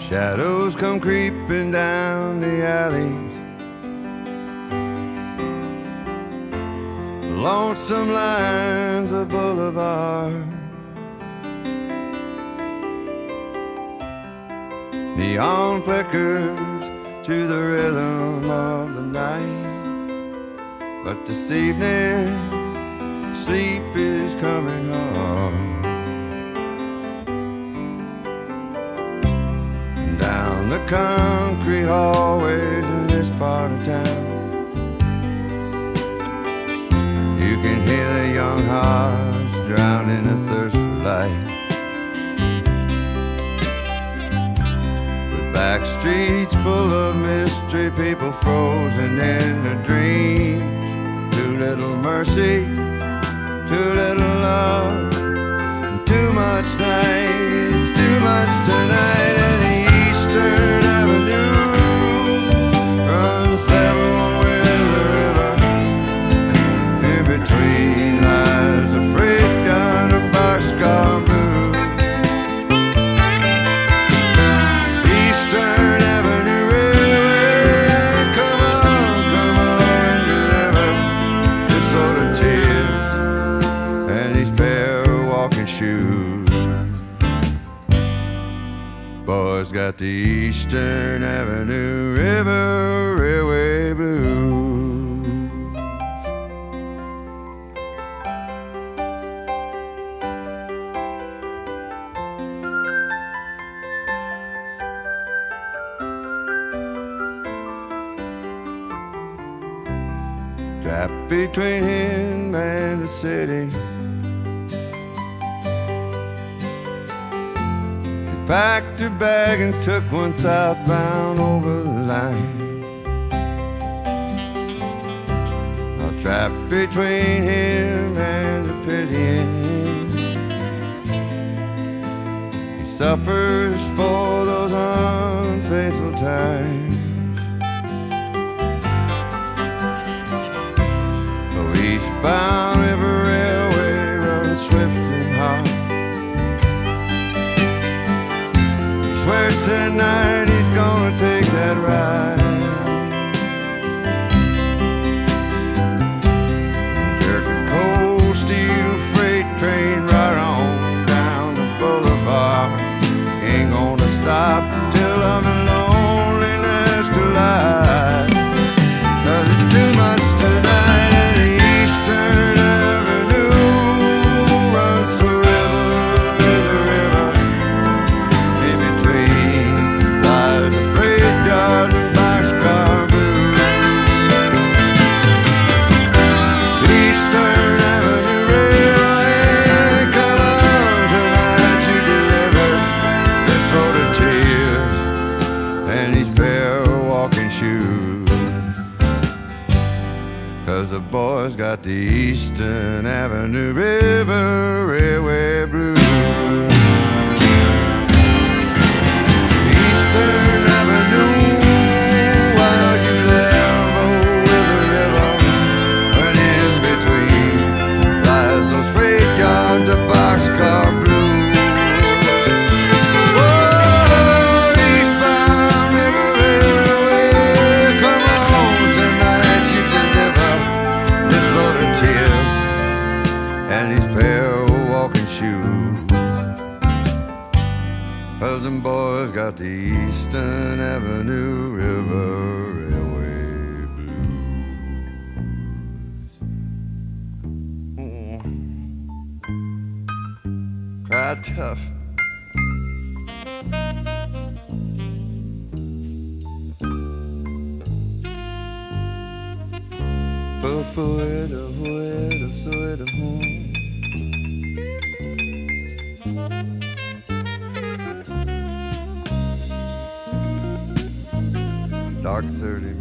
Shadows come creeping down the alleys, lonesome lines of boulevard. Neon flickers to the rhythm of the night, but this evening sleep is coming home. Down the concrete hallways in this part of town, you can hear the young hearts drowning the thirst for life. With back streets full of mystery, people frozen in their dreams. Too little mercy, too little love, and too much night. It's too much tonight. And the Eastern Avenue runs level with the river. In between lies a freight gun and boxcar blue. Eastern Avenue Railway, come on and deliver this load of tears and these pair of walking shoes. Boys got the Eastern Avenue River Railway blues. Trapped between him and the city, packed her bag and took one southbound over the line. Now trapped between him and the pitying, he suffers for those unfaithful times. Oh, eastbound River Railway runs swift and hot. Swears tonight he's gonna take that ride. Jerk a cold steel freight train right on down the boulevard. Ain't gonna stop till I'm in loneliness collide. 'Cause it's too much tonight and the Eastern Avenue runs the river with the river. In between lies a freight yard and boxcar blue. Eastern Avenue Railway, come on tonight, you deliver this load of tears and these pair of walking shoes. 'Cause the boys got the Eastern Avenue River Railway blues. Eastern Avenue, while you level with the river, and in between lies those freight yards, the boxcar blue. Oh, eastbound River Railway, come on tonight, you deliver this load of tears and these pair of walking shoes. 'Cause them boys got the Eastern Avenue River Railway blues. Cry tough. Dark 30.